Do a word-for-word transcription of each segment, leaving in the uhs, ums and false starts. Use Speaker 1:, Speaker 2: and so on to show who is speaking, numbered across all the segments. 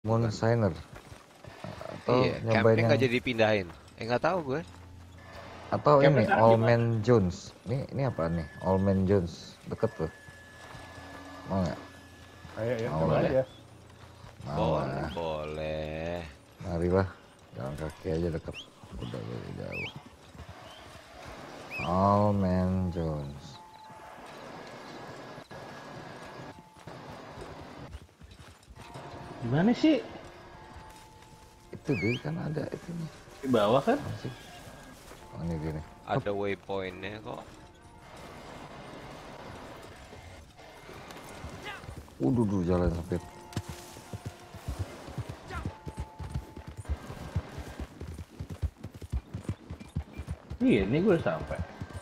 Speaker 1: Moon Signer atau
Speaker 2: Iya,
Speaker 1: nyobain
Speaker 2: campnya
Speaker 1: yang
Speaker 2: nggak jadi pindahin. Eh nggak tahu gue.
Speaker 1: atau
Speaker 3: Campnya
Speaker 1: ini
Speaker 3: sekarang
Speaker 1: All
Speaker 3: gimana?
Speaker 1: Man Jones. Ini ini apa nih? All Man Jones deket tuh. Mau nggak?
Speaker 3: Ayo ya,
Speaker 1: Mau
Speaker 3: coba
Speaker 1: lah.
Speaker 3: aja.
Speaker 1: Mau
Speaker 2: Boleh,
Speaker 1: lah.
Speaker 2: boleh.
Speaker 1: Marilah. Jalan kaki aja deket. Udah dari jauh. All Man Jones.
Speaker 3: Gimana sih?
Speaker 1: Itu deh kan ada itunya.
Speaker 3: Di bawah kan?
Speaker 1: Apa sih? Oh ini gini.
Speaker 2: Ada waypointnya kok.
Speaker 1: Udah dulu jalan sempit.
Speaker 3: Iya, ini gue udah sampai.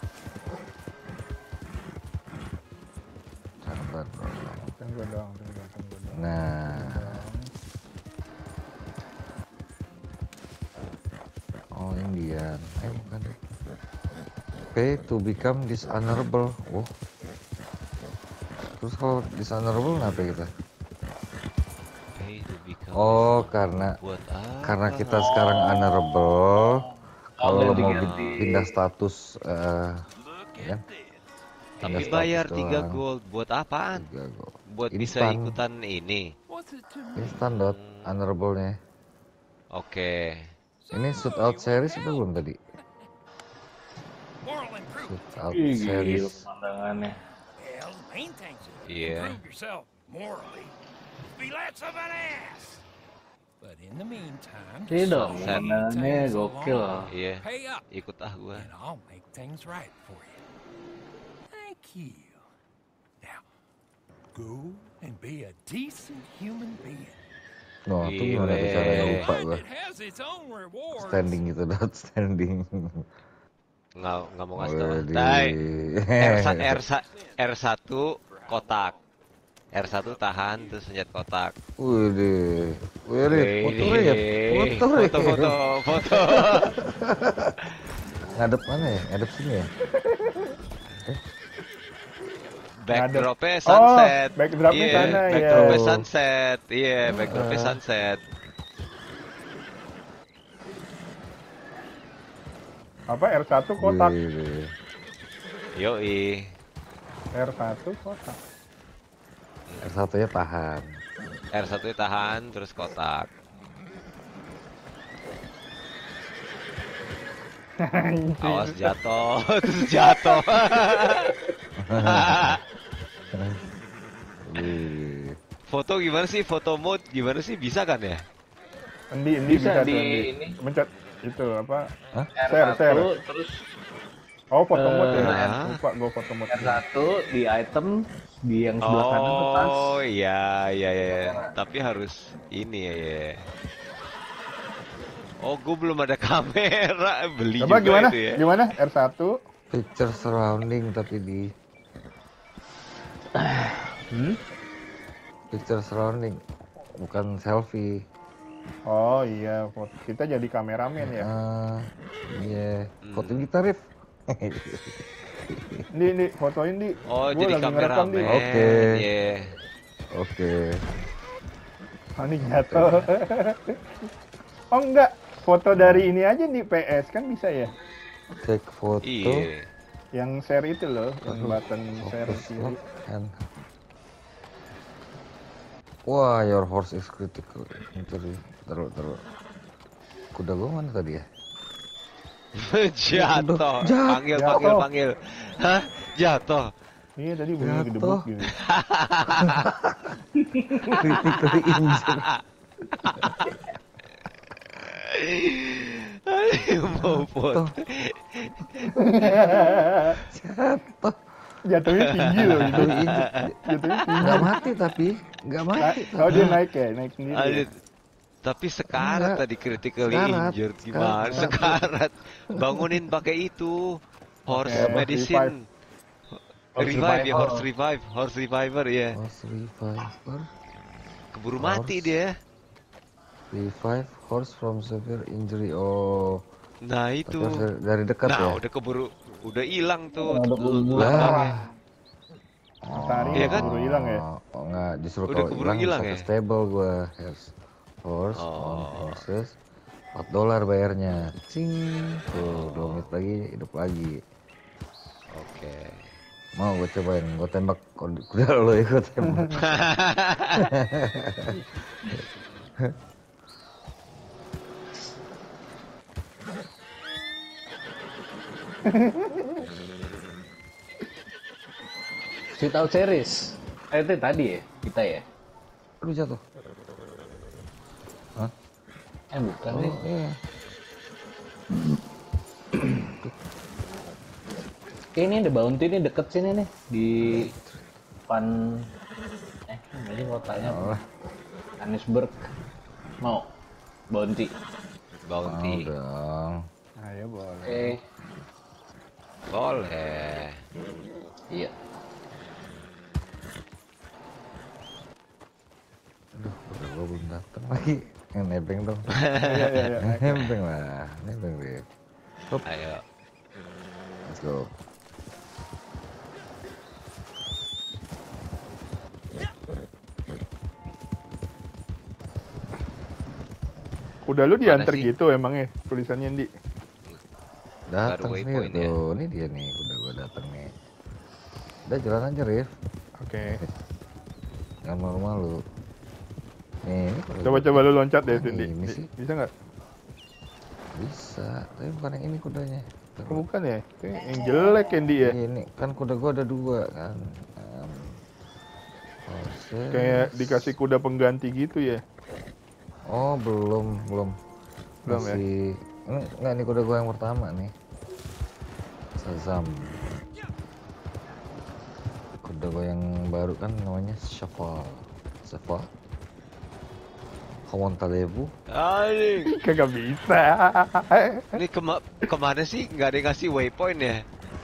Speaker 1: Sabar bro.
Speaker 3: Tunggu dong, tunggu, tunggu dong.
Speaker 1: Nah. Oh Indian. Eh bukan deh. Pay to become dishonorable. Oh. Terus kalau dishonorable kenapa kita?
Speaker 2: Hey, to become
Speaker 1: Oh karena
Speaker 2: buat apa?
Speaker 1: karena kita sekarang honorable. Kalau lo mau
Speaker 3: ganti-ganti.
Speaker 1: pindah status, eh, ya kan?
Speaker 2: Tapi
Speaker 1: Pindah
Speaker 2: bayar
Speaker 1: status
Speaker 2: tiga
Speaker 1: doang.
Speaker 2: gold buat apaan?
Speaker 1: Tiga gold.
Speaker 2: Buat bisa
Speaker 1: Instan.
Speaker 2: ikutan ini.
Speaker 1: Instan dot honorable-nya.
Speaker 2: Oke.
Speaker 1: Ini shoot out series itu belum tadi? Shoot out
Speaker 3: Ih, gila
Speaker 1: series.
Speaker 3: pemandangannya.
Speaker 4: Well, the main thing's to
Speaker 2: Iya.
Speaker 4: improve yourself morally. Be less of an ass. But in the meantime,
Speaker 3: Iya dong,
Speaker 4: just
Speaker 3: pemandangannya
Speaker 4: things
Speaker 3: gokil.
Speaker 4: along.
Speaker 2: Iya.
Speaker 4: Pay up,
Speaker 2: Ikut ah gua.
Speaker 4: and I'll make things right for you. Thank you. Now, go and be a decent human being.
Speaker 1: No, itu gimana tuh caranya
Speaker 2: Gile.
Speaker 1: lupa gua.
Speaker 4: It has its own rewards.
Speaker 1: Standing gitu dot standing.
Speaker 2: Nggak nggak mau ngasih tau.
Speaker 1: Widih.
Speaker 2: Tai. R satu R satu R satu kotak. R satu tahan terus senjat kotak.
Speaker 1: Widih. Widih, foto ya. Foto ya.
Speaker 2: Foto foto foto.
Speaker 1: Ngadep mana ya? Ngadep sini ya?
Speaker 2: Backdropnya
Speaker 3: Oh,
Speaker 2: sunset.
Speaker 3: backdropnya
Speaker 2: Iya,
Speaker 3: sana, ya.
Speaker 2: backdropnya
Speaker 1: Oh.
Speaker 2: sunset. Iya, backdropnya
Speaker 1: Ah.
Speaker 2: sunset.
Speaker 3: Apa R satu kotak?
Speaker 1: Widih.
Speaker 2: Yoi.
Speaker 3: R satu kotak.
Speaker 1: R satu-nya tahan.
Speaker 2: R satu tahan terus kotak. Awas jatuh, terus jatuh.
Speaker 1: Widih.
Speaker 2: Foto gimana sih? Foto mode gimana sih? Bisa kan ya?
Speaker 3: Endi, endi
Speaker 5: Bisa
Speaker 3: bisa,
Speaker 5: di
Speaker 3: tuh, Endi.
Speaker 5: ini.
Speaker 3: Mencet itu apa?
Speaker 1: Hah?
Speaker 3: Share, share.
Speaker 5: R satu terus
Speaker 3: Oh, foto mode ya.
Speaker 2: Eh.
Speaker 3: Lupa gue foto mode.
Speaker 5: R satu di item di yang sebelah kanan tuh tas.
Speaker 2: Oh iya iya iya. Tapi harus ini ya. ya. Oh, gue belum ada kamera, beli
Speaker 3: Coba
Speaker 2: juga
Speaker 3: gimana?
Speaker 2: itu ya.
Speaker 3: Gimana? R satu.
Speaker 1: Picture surrounding tapi di
Speaker 3: Hmm?
Speaker 1: picture surrounding bukan selfie.
Speaker 3: Oh iya, foto. Kita jadi kameramen ya.
Speaker 1: Ah, iya.
Speaker 2: Hmm.
Speaker 1: Foto kita, Rif.
Speaker 3: Ini, ini fotoin di.
Speaker 2: Oh,
Speaker 3: Gua
Speaker 2: jadi
Speaker 3: lagi ngerekam, Di.
Speaker 2: kameramen.
Speaker 1: Oke.
Speaker 2: Iya.
Speaker 1: Oke.
Speaker 3: Oh, ini jatuh. Oh enggak, foto dari ini aja di P S kan bisa ya?
Speaker 1: Take foto.
Speaker 2: Iya.
Speaker 3: Yang share itu loh, yang
Speaker 1: Aduh,
Speaker 3: button share
Speaker 1: Focus
Speaker 3: kiri.
Speaker 1: lock and wah, your horse is critical injury. Taruh, taruh. Kuda gua mana tadi ya?
Speaker 2: Jatuh.
Speaker 1: Jatuh.
Speaker 2: Panggil
Speaker 3: Jatuh.
Speaker 2: panggil panggil. Hah? Jatuh.
Speaker 3: Iya tadi bunyi
Speaker 1: Jatuh.
Speaker 3: gedebuk gitu.
Speaker 1: Critically injured.
Speaker 2: Aduh, mau foto.
Speaker 1: Jatuh.
Speaker 3: Jatuhnya tinggi loh itu.
Speaker 1: Critically injured.
Speaker 3: Jatuhnya tinggi.
Speaker 1: Nggak mati tapi, nggak mati.
Speaker 3: Oh dia naik ya, naik sendiri. ya?
Speaker 2: Aduh. Tapi sekarat
Speaker 1: Enggak.
Speaker 2: tadi critically
Speaker 1: Sekarat.
Speaker 2: injured gimana?
Speaker 1: Sekarat.
Speaker 2: Sekarat. Bangunin pakai itu. Horse
Speaker 3: Pakai
Speaker 2: medicine.
Speaker 5: Horse
Speaker 2: Revive ya,
Speaker 5: revival.
Speaker 2: horse revive, horse reviver ya.
Speaker 1: Horse reviver.
Speaker 2: Keburu mati
Speaker 1: Horse.
Speaker 2: dia.
Speaker 1: Revive horse from severe injury. Oh,
Speaker 2: Nah
Speaker 1: tapi
Speaker 2: itu.
Speaker 1: harus dari dekat
Speaker 2: Nah
Speaker 1: ya.
Speaker 2: udah keburu, udah hilang tuh.
Speaker 5: Udah keburu
Speaker 2: Belakangnya.
Speaker 3: Matahari
Speaker 2: Iya kan?
Speaker 3: keburu hilang ya.
Speaker 1: Oh, enggak, justru
Speaker 2: Udah
Speaker 1: kalau
Speaker 2: keburu
Speaker 1: hilang
Speaker 2: hilang
Speaker 1: bisa
Speaker 2: ya?
Speaker 1: ke stable gua. Harus horse, on
Speaker 2: Oh.
Speaker 1: horses, empat dolar bayarnya. Cing, tuh dua menit lagi hidup lagi.
Speaker 2: Oke.
Speaker 1: Mau gue cobain, gue tembak kuda kuda lo ya, gue tembak.
Speaker 5: Shoot out series. Eh, itu tadi ya, kita ya.
Speaker 1: Aduh jatuh. Hah?
Speaker 5: Eh bukan
Speaker 1: Oh
Speaker 5: nih.
Speaker 1: iya.
Speaker 5: Ini ada bounty nih deket sini nih di Pan. Eh, ini kotanya
Speaker 1: Malah,
Speaker 5: Johannesburg. Mau bounty.
Speaker 1: mau
Speaker 2: Bounty.
Speaker 1: dong.
Speaker 3: Ayo boleh.
Speaker 5: Eh,
Speaker 2: Boleh.
Speaker 5: iya.
Speaker 1: Aduh, kuda gue belum datang lagi. Yang nebeng dong.
Speaker 3: Iya, iya, iya.
Speaker 1: Nebeng lah, nebeng deh. Hop,
Speaker 2: Ayo.
Speaker 1: let's go.
Speaker 3: Kuda lu diantar
Speaker 2: sih?
Speaker 3: gitu emangnya tulisannya Di.
Speaker 1: Datang
Speaker 2: Baru
Speaker 1: sih
Speaker 2: waypoint ya?
Speaker 1: tuh, ini dia nih, kuda gue datang nih. Udah jalan aja, Rif.
Speaker 3: Oke.
Speaker 1: Jangan malu-malu. Nih, ini kuda
Speaker 3: Coba
Speaker 1: gua.
Speaker 3: coba lu loncat deh
Speaker 1: Ah,
Speaker 3: tuh Di.
Speaker 1: ini
Speaker 3: Di,
Speaker 1: sih.
Speaker 3: bisa nggak?
Speaker 1: Bisa, tapi bukan yang ini kudanya. Tuh.
Speaker 3: Oh, bukan ya? Kayak yang jelek yang Di ya.
Speaker 1: Ini kan kuda gue ada dua kan. Um, horses.
Speaker 3: Kayak dikasih kuda pengganti gitu ya.
Speaker 1: Oh belum belum.
Speaker 3: Belum ya?
Speaker 1: Masih. Ini enggak, ini kuda gue yang pertama nih. Shazam. Kuda gue yang baru kan namanya Shuffle. Shuffle. Kamu talebo?
Speaker 2: Aduh.
Speaker 3: Kagak bisa.
Speaker 2: Ini kema kemana sih? Nggak ada yang ngasih waypoint ya?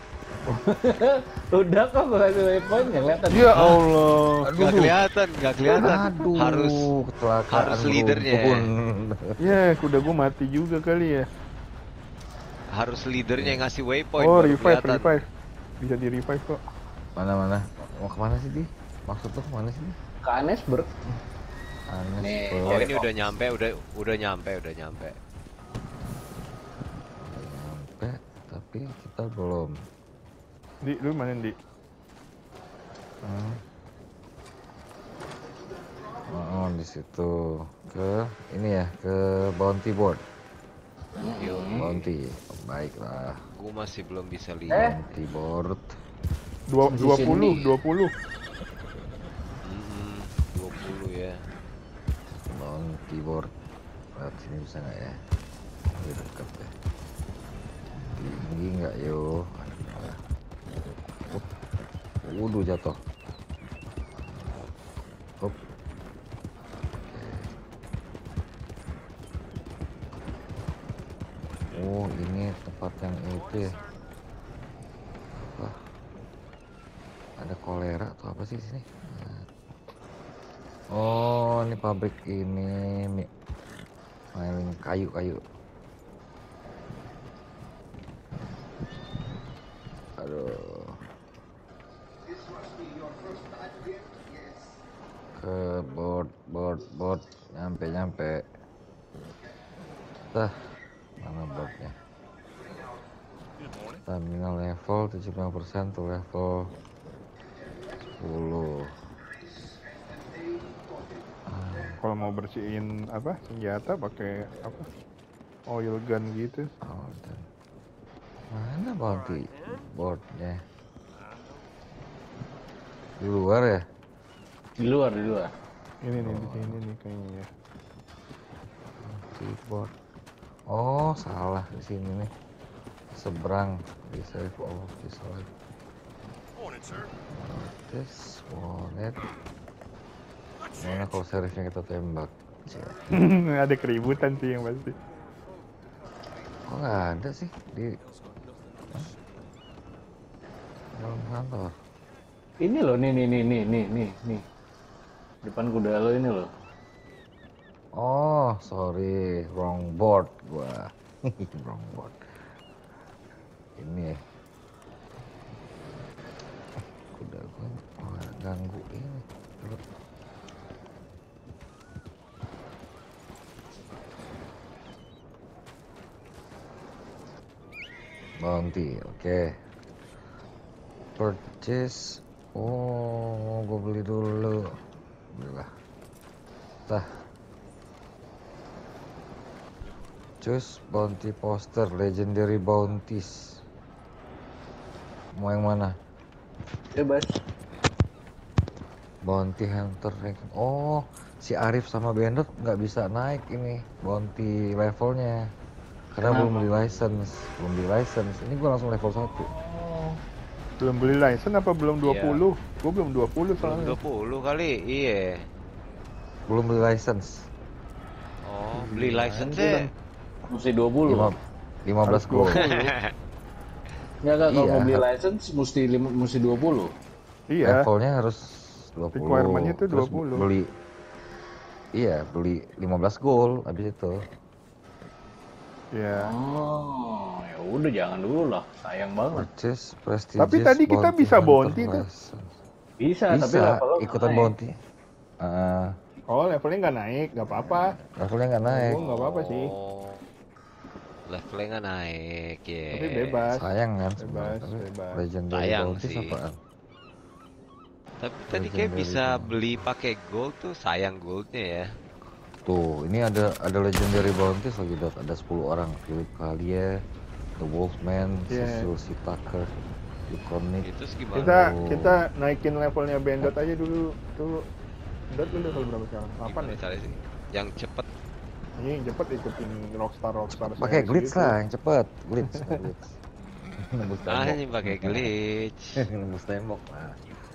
Speaker 5: Udah kok gua kasih waypoint nggak kelihatan.
Speaker 3: Ya Allah.
Speaker 2: Nggak kelihatan, nggak kelihatan.
Speaker 1: Aduh,
Speaker 2: Harus
Speaker 1: kecelakaan
Speaker 2: harus leadernya.
Speaker 1: beruntun.
Speaker 3: Ya, kuda gua mati juga kali ya.
Speaker 2: harus leadernya yang ngasih waypoint.
Speaker 3: Oh,
Speaker 2: baru
Speaker 3: revive,
Speaker 2: kelihatan.
Speaker 3: revive. Bisa di revive kok.
Speaker 1: Mana mana? Mau kemana sih, Di? Maksud tuh kemana sih, Di?
Speaker 5: Ke Johannesburg.
Speaker 1: Aneh.
Speaker 5: Nih,
Speaker 1: Belum.
Speaker 2: Oh, ini udah nyampe, udah udah nyampe, udah nyampe.
Speaker 1: Nyampe, tapi kita belum.
Speaker 3: Di, lu mana Di?
Speaker 1: Hmm. Oh, di situ ke ini ya, ke bounty board.
Speaker 2: Yo,
Speaker 1: Bounty, baiklah.
Speaker 2: gua masih belum bisa
Speaker 5: Eh.
Speaker 2: lihat.
Speaker 1: Bounty board.
Speaker 3: Dua,
Speaker 5: Di
Speaker 3: dua puluh,
Speaker 5: sini.
Speaker 3: dua puluh.
Speaker 2: Mm-mm, dua puluh ya.
Speaker 1: Bounty board. Lihat sini bisa nggak ya? Ini dekat ya. Tinggi nggak yo? Up. Waduh jatuh. Up. Oh, ini tempat yang itu ya. Apa? Ada kolera atau apa sih di sini? Nah. Oh, ini pabrik ini mi- main kayu-kayu. Aduh. Ke board, board, board, nyampe, nyampe. Tah, mana boardnya? Stamina level tujuh puluh lima persen tuh level sepuluh.
Speaker 3: Kalau mau bersihin apa senjata pakai apa? Oil gun gitu.
Speaker 1: Oh, dan mana bounty boardnya? Di luar ya?
Speaker 5: Di luar, di luar.
Speaker 3: Ini nih di sini nih kayaknya ya.
Speaker 1: Bounty board. Oh, salah di sini nih. Seberang di save all di save. This wallet. Mana kalau servisnya kita tembak? Cia.
Speaker 3: Ada keributan sih yang pasti.
Speaker 1: Kok nggak ada sih di Hah? dalam kantor?
Speaker 5: Ini loh, nih, nih, nih, nih, nih, nih, nih. Depan kuda lo ini loh.
Speaker 1: Oh, sorry, wrong board gua. Wrong board. Ini ya. Kuda gua oh, ganggu ini. Coba. Bounty, oke. Purchase. Oh, gue beli dulu. Belilah. Tah. Choose bounty poster, legendary bounties. Mau yang mana?
Speaker 5: Bebas.
Speaker 1: Bounty hunter ranking. Oh, si Arif sama Bandot nggak bisa naik ini bounty levelnya karena
Speaker 5: Kenapa?
Speaker 1: belum beli license. Belum beli license. Ini gue langsung level satu.
Speaker 5: Oh.
Speaker 3: Belum beli license apa belum dua puluh? Gue belum dua puluh
Speaker 2: Belum
Speaker 3: soalnya.
Speaker 2: dua puluh kali, iya.
Speaker 1: Belum beli license.
Speaker 2: Oh, beli license
Speaker 3: Kan
Speaker 5: Mesti dua puluh.
Speaker 1: Lima- lima belas
Speaker 3: harus
Speaker 1: gold.
Speaker 3: dua puluh.
Speaker 5: Enggak, enggak, kalau
Speaker 1: Iya.
Speaker 5: mau beli license mesti lima, mesti dua puluh.
Speaker 3: Iya.
Speaker 1: Levelnya harus dua puluh.
Speaker 3: Requirement-nya tuh
Speaker 1: Terus
Speaker 3: dua puluh.
Speaker 1: Beli Iya, beli lima belas gold habis itu.
Speaker 3: Iya.
Speaker 5: Oh, ya udah jangan dulu lah, sayang banget.
Speaker 1: Purchase prestigious.
Speaker 3: Tapi tadi kita
Speaker 1: bounty
Speaker 3: bisa
Speaker 1: hunter
Speaker 3: bounty tuh.
Speaker 1: license.
Speaker 5: Bisa, tapi
Speaker 1: Bisa
Speaker 5: levelnya
Speaker 1: ikutan
Speaker 5: naik.
Speaker 1: bounty. Ah,
Speaker 3: Oh, levelnya nggak naik, nggak apa-apa.
Speaker 1: levelnya nggak naik.
Speaker 3: Oh, nggak apa-apa sih.
Speaker 2: Oh, levelnya nggak naik, ya.
Speaker 3: Tapi bebas.
Speaker 1: Sayang kan
Speaker 3: Bebas,
Speaker 1: sebenarnya. Tapi
Speaker 3: bebas.
Speaker 1: legendary
Speaker 2: Sayang
Speaker 1: bounties
Speaker 2: sih.
Speaker 1: apaan?
Speaker 2: Tapi tadi kayak
Speaker 1: Legendary
Speaker 2: bisa
Speaker 1: bounty.
Speaker 2: beli pakai gold tuh, sayang goldnya ya.
Speaker 1: Tuh, ini ada ada legendary bounties lagi dot. Ada sepuluh orang. Philip Kalia, The Wolfman,
Speaker 3: Yeah.
Speaker 1: Cecil C. Tucker, Iconic.
Speaker 2: Itu gimana?
Speaker 3: Kita
Speaker 1: Oh.
Speaker 3: kita naikin levelnya Bandot aja dulu. Tuh. Bandot lu level berapa sekarang? delapan
Speaker 2: Gimana
Speaker 3: ya?
Speaker 2: caranya sih? Yang cepet.
Speaker 3: Ini yang cepet ikutin Rockstar Rockstar.
Speaker 1: Pakai
Speaker 3: series
Speaker 1: glitch
Speaker 3: gitu.
Speaker 1: lah yang cepet. Glitch, pakai glitch. Nembus
Speaker 2: Ah,
Speaker 1: tembok.
Speaker 2: ini pakai glitch.
Speaker 1: Nembus tembok. Nah.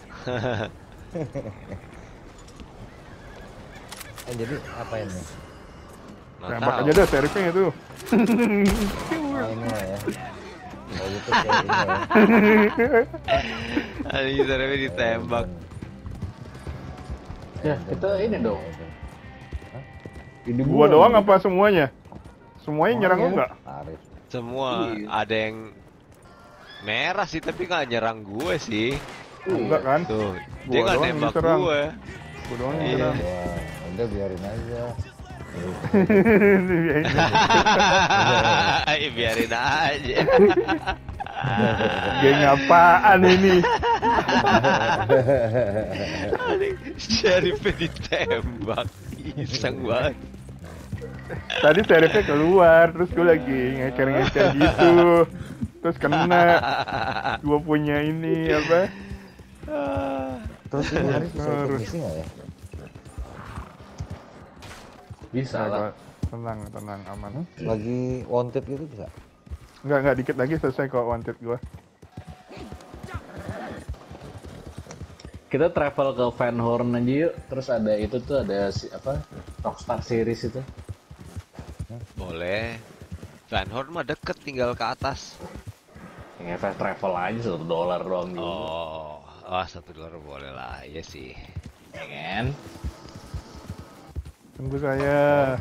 Speaker 1: Eh, jadi apa ini?
Speaker 2: Nggak
Speaker 3: Tembak
Speaker 2: tahu.
Speaker 3: aja dah serifnya itu.
Speaker 1: Oh, ini lah ya. Oh, gitu kayak ini ya.
Speaker 2: Anjing, seremnya ditembak.
Speaker 5: Ya, kita ini dong. Ini
Speaker 3: Gua doang apa semuanya? Semuanya nyerang lu nggak?
Speaker 1: Arif.
Speaker 2: Semua
Speaker 5: Iya.
Speaker 2: ada yang merah sih, tapi nggak nyerang gue sih.
Speaker 3: Enggak kan?
Speaker 2: Tuh,
Speaker 3: Gua
Speaker 2: dia nggak
Speaker 3: doang yang
Speaker 2: nembak
Speaker 3: diserang.
Speaker 2: gue.
Speaker 3: Gua doang yang
Speaker 2: Iya.
Speaker 3: nyerang.
Speaker 1: Wah, udah biarin aja.
Speaker 2: Eh, biarin aja.
Speaker 3: Geng apaan ini?
Speaker 2: Sheriffnya ditembak, iseng banget.
Speaker 3: Tadi serifnya keluar, terus gue lagi ngeker-ngeker gitu. Terus kena. Gua punya ini apa?
Speaker 1: Terus ini Arif bisa ikut
Speaker 3: Harus.
Speaker 1: misi nggak ya?
Speaker 5: Bisa
Speaker 3: Nah,
Speaker 5: lah.
Speaker 3: gua- tenang, tenang, aman.
Speaker 1: Lagi wanted gitu bisa?
Speaker 3: Enggak, enggak dikit lagi selesai kok wanted gua.
Speaker 5: Kita travel ke Van Horn aja yuk. Terus ada itu tuh ada si apa? Rockstar series itu.
Speaker 2: Boleh. Van Horn mah deket, tinggal ke atas.
Speaker 5: Yang fast travel aja satu dolar doang juga.
Speaker 2: Oh, oh satu dolar boleh lah, iya sih.
Speaker 5: Ya kan?
Speaker 3: Tunggu saya.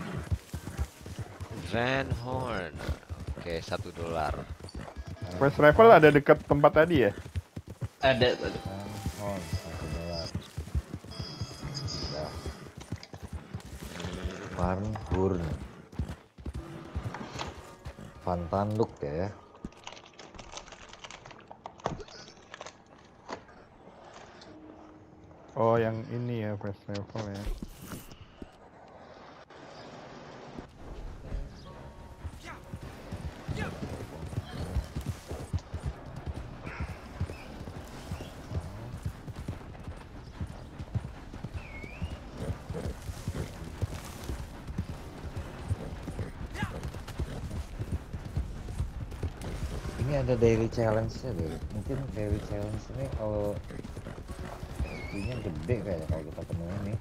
Speaker 2: Van Horn, oke satu dolar.
Speaker 3: Fast travel ada dekat tempat tadi ya?
Speaker 5: Ada. ada.
Speaker 1: Oh, satu dolar. Udah. Van Horn. Van Tanduk ya.
Speaker 3: Oh, yang ini ya fast travel ya.
Speaker 1: Ini ada daily challenge-nya deh. Mungkin daily challenge ini kalau ini gede kayaknya kalau kita penuhin nih.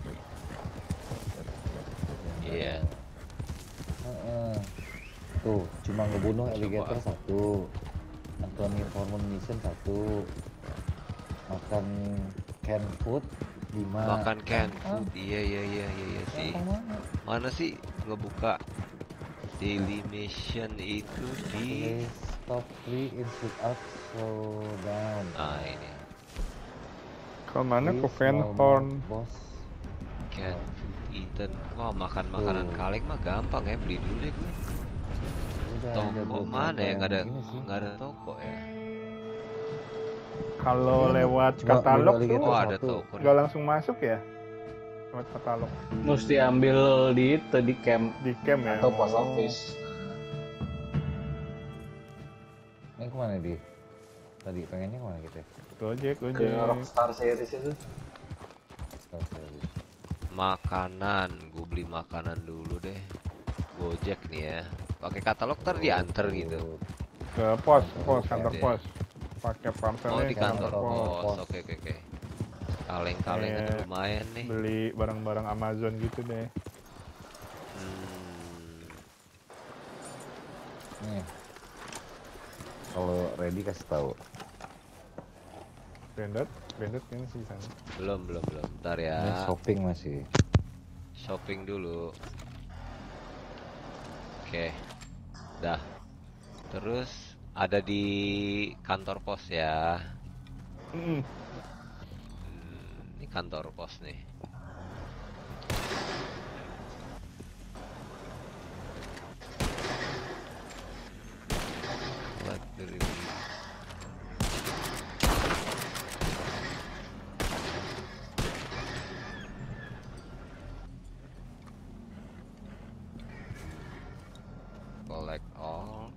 Speaker 2: Iya.
Speaker 1: Heeh. Tuh, cuma ngebunuh alligator satu. Anthony Foreman mission satu. Makan canned food lima.
Speaker 2: Makan canned food, iya iya iya iya iya sih.
Speaker 1: Gampang banget.
Speaker 2: Mana sih ngebuka daily mission itu di?
Speaker 1: Play stop free insert up slow down.
Speaker 2: Ah ini
Speaker 3: Ke mana? Ke
Speaker 1: Please
Speaker 3: Van
Speaker 1: normal
Speaker 3: Horn.
Speaker 1: boss.
Speaker 2: canned food eaten. Wah makan makanan
Speaker 1: Tuh.
Speaker 2: kaleng mah gampang ya, beli dulu deh gue.
Speaker 1: Udah, ada
Speaker 2: Toko
Speaker 1: beberapa
Speaker 2: mana ya? Nggak ada,
Speaker 1: yang ini sih.
Speaker 2: nggak ada toko ya.
Speaker 3: Kalau
Speaker 1: Iya,
Speaker 3: lewat
Speaker 1: cuma
Speaker 3: katalog
Speaker 1: beli
Speaker 3: tuh
Speaker 1: gitu
Speaker 2: Oh ada
Speaker 1: satu.
Speaker 2: toko.
Speaker 3: nggak langsung masuk ya? Lewat katalog
Speaker 5: Mesti ambil di itu di camp
Speaker 3: di camp ya?
Speaker 5: atau post
Speaker 3: Oh.
Speaker 5: office.
Speaker 1: Ini kemana di? Tadi pengennya kemana gitu ya?
Speaker 3: Gojek,
Speaker 5: Ke
Speaker 3: Gojek.
Speaker 5: Rockstar Series itu.
Speaker 1: Oke.
Speaker 2: Makanan, gue beli makanan dulu deh. Gojek nih ya. Pakai katalog ntar diantar gitu.
Speaker 3: Ke pos, pos,
Speaker 2: Oke
Speaker 3: kantor
Speaker 2: deh.
Speaker 3: pos. Pakai parcelnya
Speaker 2: Oh di
Speaker 3: ke
Speaker 2: kantor
Speaker 1: kantor
Speaker 2: pos.
Speaker 1: pos.
Speaker 2: Oke oke oke. Kaleng-kalengan
Speaker 3: Kayak
Speaker 2: lumayan nih.
Speaker 3: Beli barang-barang Amazon gitu deh.
Speaker 2: Hmm.
Speaker 1: Nih. Kalau ready kasih tahu.
Speaker 3: Branded, branded ini sih sana.
Speaker 2: Belum belum belum. Ntar
Speaker 1: Ini
Speaker 2: ya.
Speaker 1: shopping masih.
Speaker 2: Shopping dulu. Oke. Dah. Terus ada di kantor pos ya.
Speaker 3: Mm-mm.
Speaker 2: Hmm, ini kantor pos nih. Buat diri. Collect all.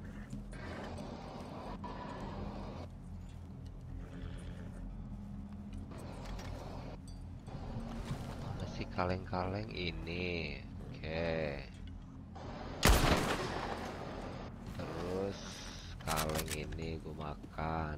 Speaker 2: Mana sih kaleng-kaleng ini? Oke. Terus kaleng ini gue makan.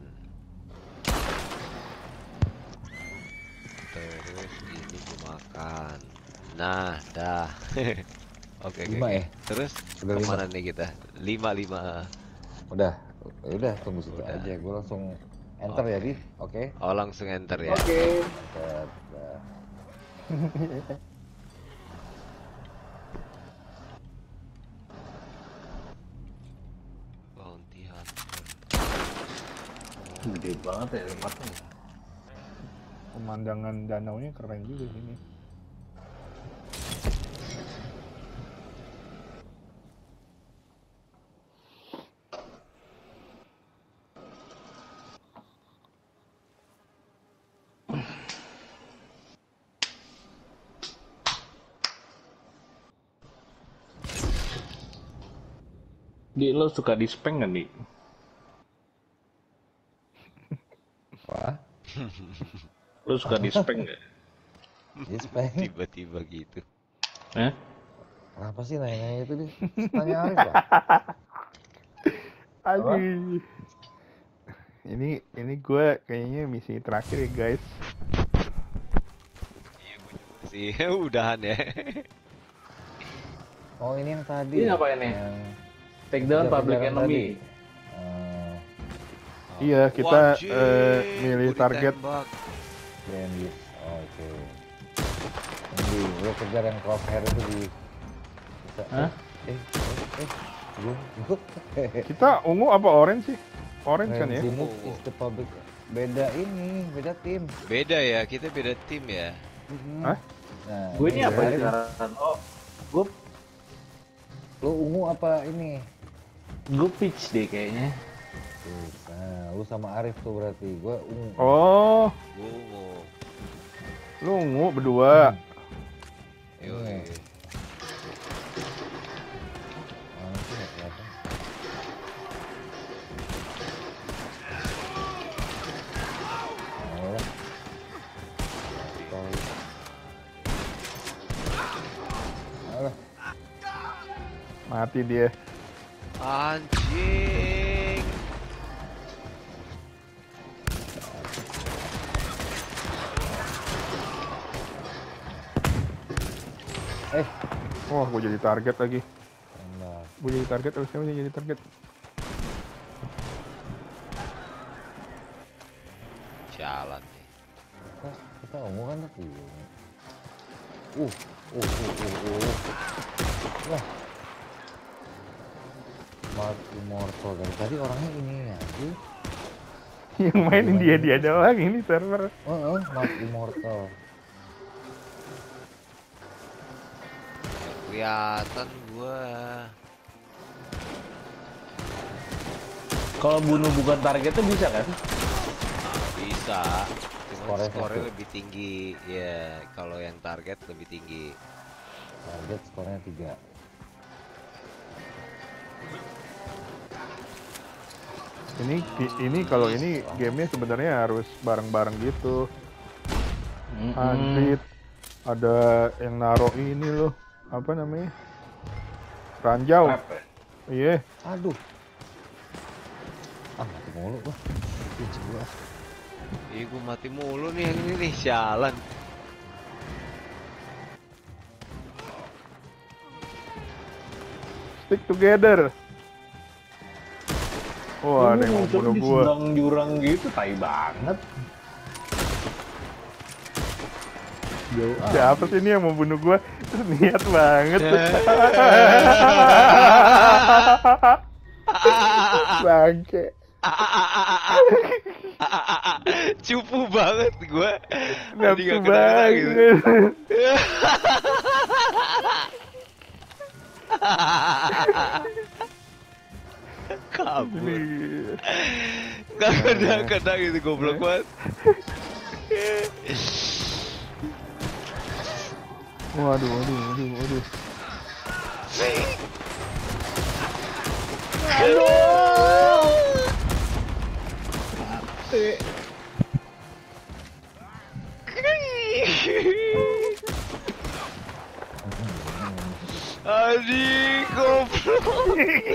Speaker 2: Terus ini gue makan. Nah, dah. Oke, oke,
Speaker 1: Lima
Speaker 2: oke.
Speaker 1: ya?
Speaker 2: Terus
Speaker 1: Udah lima.
Speaker 2: kemana nih kita? Lima, lima.
Speaker 1: Udah, udah tunggu situ
Speaker 2: Udah.
Speaker 1: aja. Gue langsung enter ya
Speaker 2: Oke.
Speaker 1: di. Oke.
Speaker 2: Oh, langsung enter ya.
Speaker 5: Oke.
Speaker 1: Enter. Udah.
Speaker 2: Bounty Hunter.
Speaker 5: Gede banget ya tempatnya.
Speaker 3: Pemandangan danaunya keren juga sini.
Speaker 5: Di lo suka di speng nggak nih?
Speaker 1: Wah,
Speaker 5: Lo suka di speng nggak?
Speaker 1: yes, Peng.
Speaker 2: Tiba-tiba gitu.
Speaker 5: Hah?
Speaker 1: Kenapa sih nanya-nanya itu di? Tanya Arif lah.
Speaker 3: Aduh. Ini ini gue kayaknya misi terakhir ya guys.
Speaker 2: Sih, udahan ya.
Speaker 1: Oh ini yang tadi.
Speaker 5: Ini apa ini?
Speaker 1: Yang
Speaker 5: Take down public
Speaker 1: kejar-kejaran
Speaker 5: enemy.
Speaker 1: tadi. Eh,
Speaker 3: Iya, kita,
Speaker 2: Wajib,
Speaker 3: eh, milih
Speaker 2: gua
Speaker 3: target.
Speaker 2: ditembak.
Speaker 1: Bandit. Oh, oke. Ini lo kejar yang crosshair itu di. Bisa.
Speaker 5: Hah?
Speaker 1: Eh, eh, eh. Gua, gua.
Speaker 3: Kita ungu apa orange sih? Orange kan ya?
Speaker 1: Zenith is the public. Beda ini, beda tim.
Speaker 2: Beda ya, kita beda tim ya.
Speaker 3: Hah?
Speaker 1: Nah,
Speaker 5: Gue ini apa
Speaker 1: Arif,
Speaker 5: sekarang? Oh, gue
Speaker 1: Lo ungu apa ini?
Speaker 5: gue pitch deh kayaknya.
Speaker 1: Tuh, nah, lu sama Arif tuh berarti. Gua ungu.
Speaker 3: Oh,
Speaker 2: Bungu.
Speaker 3: lu ungu berdua.
Speaker 2: Yoi.
Speaker 1: Mana sih nggak kelihatan? Ayolah. Tol. Ayolah.
Speaker 3: Mati dia.
Speaker 2: Anjing.
Speaker 1: Eh,
Speaker 3: Wah, gue jadi target lagi.
Speaker 1: enggak.
Speaker 3: Gue jadi target, terus siapa yang jadi target?
Speaker 2: Jalan nih.
Speaker 1: Kita, kita ungu kan tapi. Uh, uh, uh, uh, uh. Wah. Mark Immortal dari tadi orangnya ini ya. Sih.
Speaker 3: Yang mainin dia-dia doang ini server.
Speaker 1: Oh, oh, Mark Immortal.
Speaker 2: Kelihatan gua.
Speaker 5: Kalau bunuh bukan targetnya bisa kan?
Speaker 2: Bisa. Cuma
Speaker 1: Skornya
Speaker 2: skornya
Speaker 1: satu.
Speaker 2: lebih tinggi. Ya, kalau yang target lebih tinggi.
Speaker 1: Target skornya tiga.
Speaker 3: Ini ini kalau ini gamenya sebenarnya harus bareng-bareng gitu.
Speaker 5: Mm-mm.
Speaker 3: Anjir, ada yang naro ini loh, apa namanya? Ranjau.
Speaker 5: Trap ya?
Speaker 3: Iya.
Speaker 1: Aduh. Ah, mati mulu gua. Kunci gua.
Speaker 2: Ih, gua mati mulu nih yang ini nih, sialan.
Speaker 3: Stick together. Wah, ada yang mau
Speaker 5: Munculnya
Speaker 3: bunuh
Speaker 5: di
Speaker 3: gua.
Speaker 5: seberang jurang gitu, tai banget. Jauh ah.
Speaker 3: Siapa sih ini yang mau bunuh gua? Terus niat banget. Bangke.
Speaker 2: Cupu banget gua. Tadi
Speaker 3: Nafsu
Speaker 2: nggak kena-kena gitu.
Speaker 3: banget.
Speaker 2: Kabur. Gak kena-kena gitu, goblok banget.
Speaker 3: Waduh, waduh, waduh, waduh.
Speaker 2: Adik, goblok.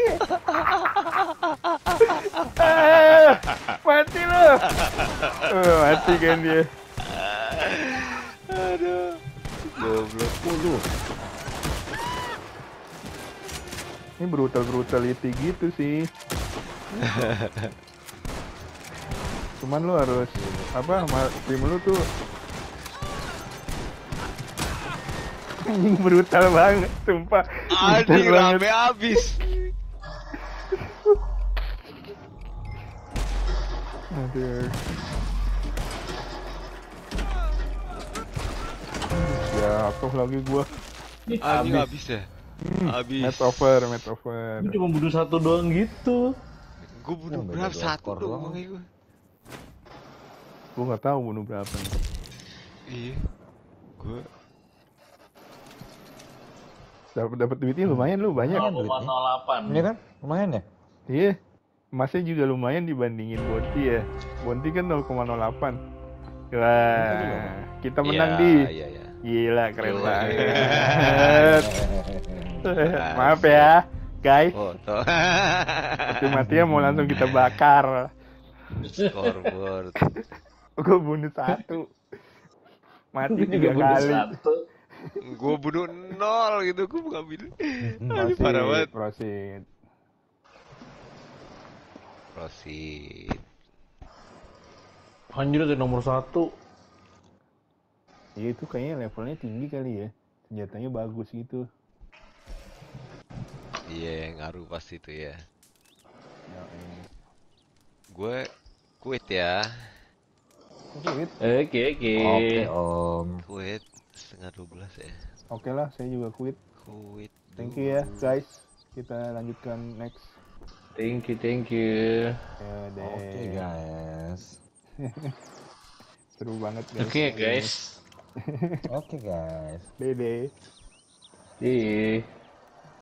Speaker 3: Ah, mati lo. Oh, mati kan dia.
Speaker 2: Aduh. Goblok.
Speaker 1: Waduh.
Speaker 3: Ini brutal brutality gitu sih. Cuman lu harus apa sama tim lu tuh anjing brutal banget, sumpah.
Speaker 2: Adik,
Speaker 3: Brutal banget.
Speaker 2: rame abis.
Speaker 3: Aduh. Jatuh lagi gua.
Speaker 2: Anjing
Speaker 5: Habis.
Speaker 2: abis ya. Abis.
Speaker 3: Match over, match over.
Speaker 5: Gue cuma bunuh satu doang gitu.
Speaker 2: Gue bunuh
Speaker 1: Oh, beda
Speaker 2: berapa?
Speaker 1: dua
Speaker 2: Satu
Speaker 1: skor
Speaker 2: dong
Speaker 1: doang.
Speaker 2: makanya gue.
Speaker 3: Gua nggak tahu bunuh berapa nih.
Speaker 2: Iya. Gue
Speaker 3: Dapat dapat duitnya lumayan lu, banyak.
Speaker 5: nol koma nol delapan.
Speaker 1: Ini kan lumayan ya?
Speaker 3: Iya. Emasnya juga lumayan dibandingin Bonti ya. Bonti kan nol koma nol delapan. Wah, kita menang
Speaker 2: Iya,
Speaker 3: di.
Speaker 2: Iya, iya.
Speaker 3: Gila, keren
Speaker 2: Iya.
Speaker 3: banget. Maaf ya, guys.
Speaker 2: Oh, toh.
Speaker 3: Mati-matinya mau langsung kita bakar.
Speaker 2: Scoreboard.
Speaker 3: Gue bunuh satu. Mati
Speaker 5: Gue juga
Speaker 3: tiga
Speaker 5: bunuh
Speaker 3: kali.
Speaker 5: satu.
Speaker 2: Gue bunuh nol gitu, gue ngambil. Aduh,
Speaker 3: Proceed,
Speaker 2: parah banget.
Speaker 3: proceed.
Speaker 2: Proceed.
Speaker 5: Anjir ada nomor satu.
Speaker 3: Iya itu kayaknya levelnya tinggi kali ya. Senjatanya bagus gitu.
Speaker 2: Iya, ngaruh pasti itu ya.
Speaker 3: Ya, ini.
Speaker 2: Gue quit ya.
Speaker 3: Quit.
Speaker 5: Oke oke.
Speaker 1: Oke om.
Speaker 2: Quit setengah dua belas ya.
Speaker 3: Oke lah, saya juga quit.
Speaker 2: Quit.
Speaker 3: Thank you ya, guys. Kita lanjutkan next.
Speaker 5: Thank you thank you.
Speaker 3: Ya deh.
Speaker 1: Oke guys.
Speaker 3: Seru banget guys.
Speaker 5: Oke guys.
Speaker 1: Oke guys.
Speaker 3: Dede.
Speaker 5: Iya.